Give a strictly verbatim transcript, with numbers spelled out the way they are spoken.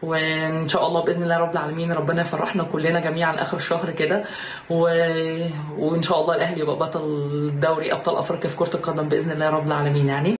وان شاء الله باذن الله رب العالمين ربنا يفرحنا كلنا جميعا اخر الشهر كده و... وان شاء الله الاهلي يبقى بطل دوري ابطال افريقيا في كره القدم باذن الله رب العالمين يعني.